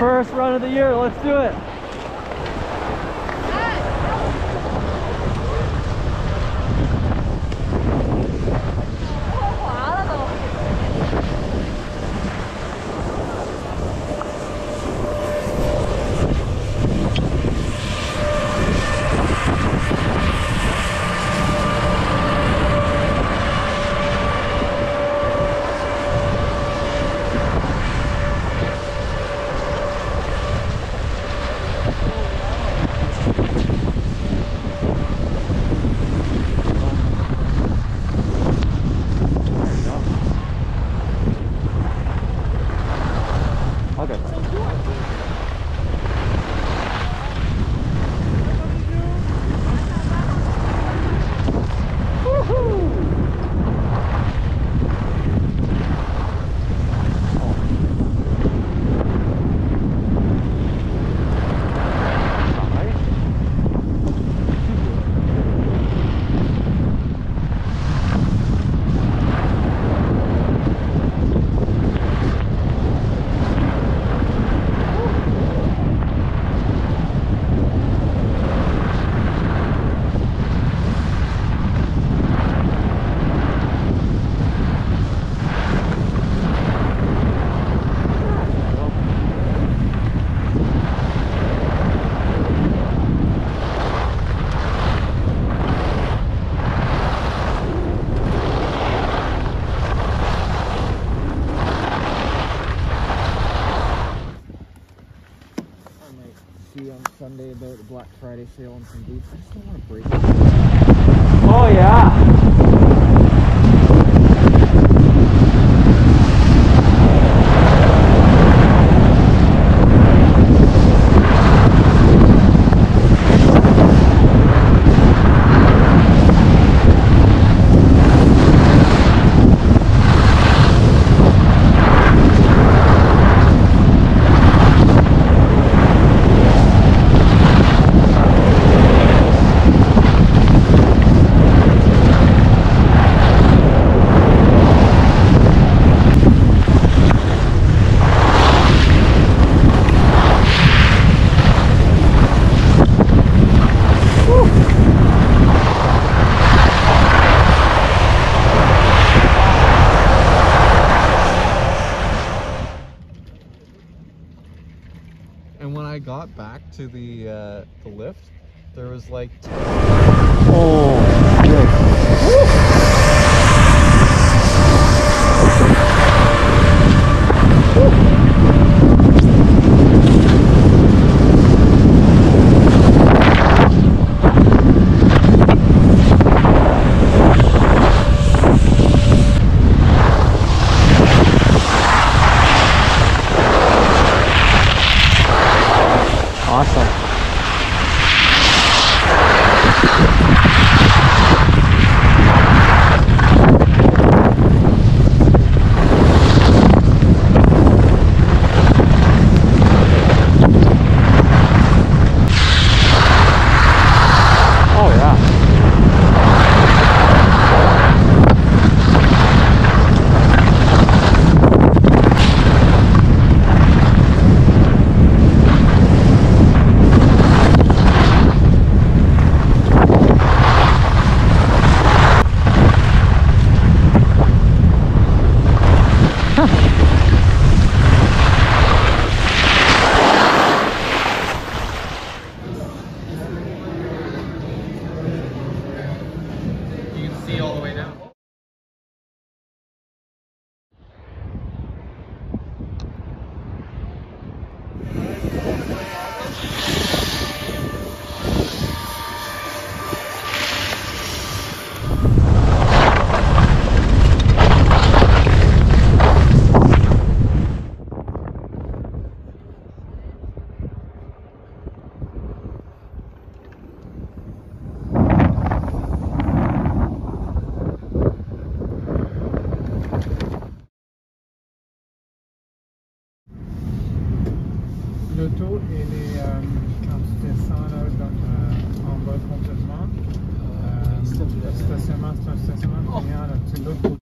First run of the year, let's do it. On Sunday about the Black Friday sale on some boots. I just don't want to break it. Oh yeah. And when I got back to the lift, there was like... Oh, awesome. See all the way down. L'auto, elle est quand tu descends là, donc, en bas complètement. Le stationnement, c'est un stationnement payant. Là, tu l'autre côté.